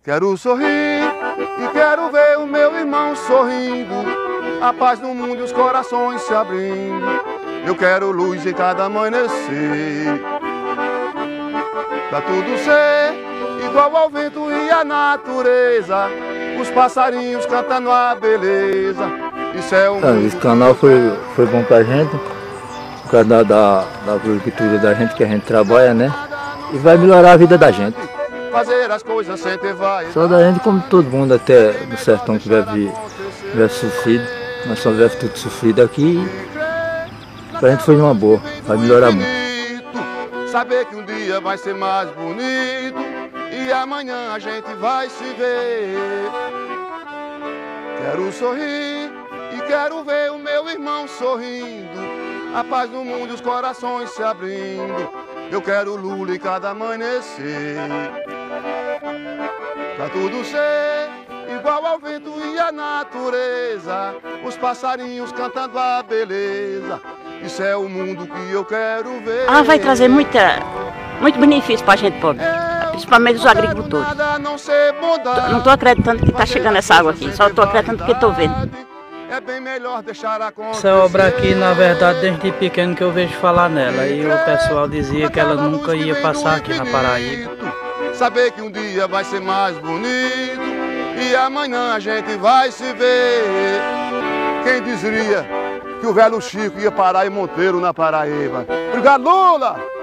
Quero sorrir e quero ver o meu irmão sorrindo, a paz no mundo e os corações se abrindo. Eu quero luz em cada amanhecer, pra tudo ser igual ao vento e à natureza, os passarinhos cantando a beleza. Isso é um Esse canal foi bom pra gente, por causa da agricultura da gente, que a gente trabalha, né? E vai melhorar a vida da gente. Fazer as coisas sem ter vai. Só da gente, como todo mundo até no sertão que vive sofrido, nós só vive tudo sofrido aqui, pra gente foi uma boa, vai melhorar muito. Saber que um dia vai ser mais bonito e amanhã a gente vai se ver. Quero sorrir e quero ver o meu irmão sorrindo, a paz no mundo e os corações se abrindo. Eu quero lula em cada amanhecer, pra tudo ser igual ao vento e à natureza, os passarinhos cantando a beleza. Isso é o mundo que eu quero ver. Ela vai trazer muito benefício para a gente pobre, principalmente os agricultores. Não estou acreditando que está chegando essa água aqui, só estou acreditando porque estou vendo. É bem melhor deixar acontecer. Essa obra aqui, na verdade, desde pequeno que eu vejo falar nela. E o pessoal dizia que ela nunca ia passar aqui na Paraíba. Saber que um dia vai ser mais bonito e amanhã a gente vai se ver. Quem diria que o velho Chico ia parar em Monteiro, na Paraíba? Obrigado, Lula!